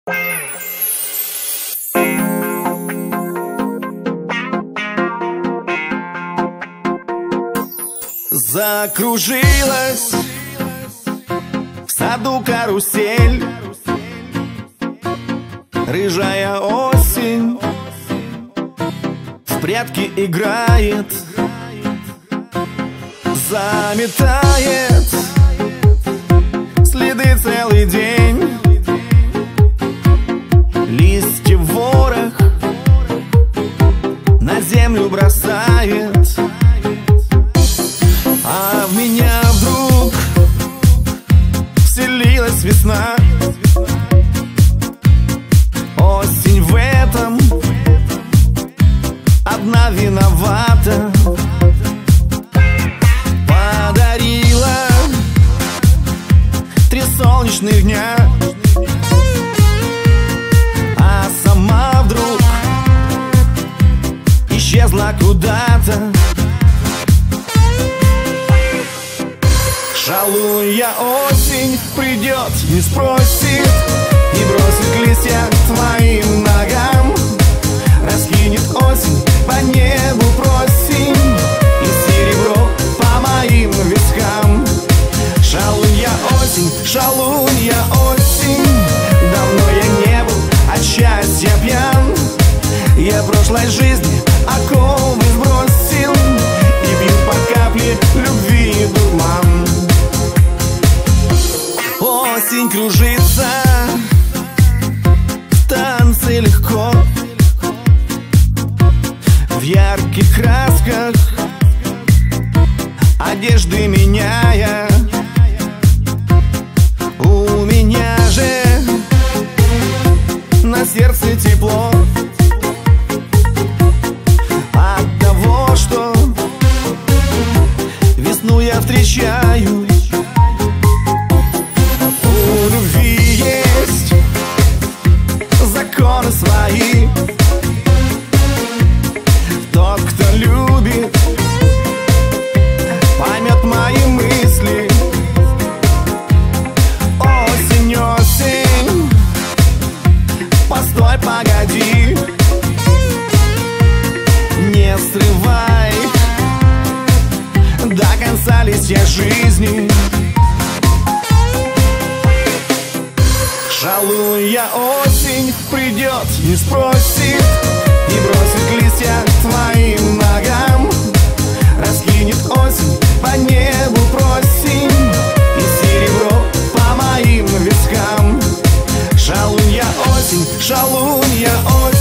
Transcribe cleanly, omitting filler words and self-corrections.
Закружилась в саду карусель, рыжая осень в прятки играет, заметает следы целый день, листья ворох на землю бросает. А в меня вдруг вселилась весна. Осень в этом одна виновата. Подарила 3 солнечных дня, а сама вдруг исчезла куда-то. Шалунья осень придет, не спросит, и бросит листья к твоим ногам. Раскинет осень по небу просень и серебро по моим вискам. Шалунья осень, давно я не был от счастья пьян. Я прошлой жизни оковы сбросил и пил по капле любви дурман. Осень кружится в танце легко, в ярких красках одежды меняя. У меня же на сердце тепло от того, что весну я встречаю. У любви есть законы свои. Тот, кто любит, поймет мои мысли. Осень, осень, постой, погоди, не срывай до конца листья жизни. Шалунья осень придет, не спросит, и бросит листья к твоим ногам. Раскинет осень по небу просень и серебро по моим вискам. Шалунья осень,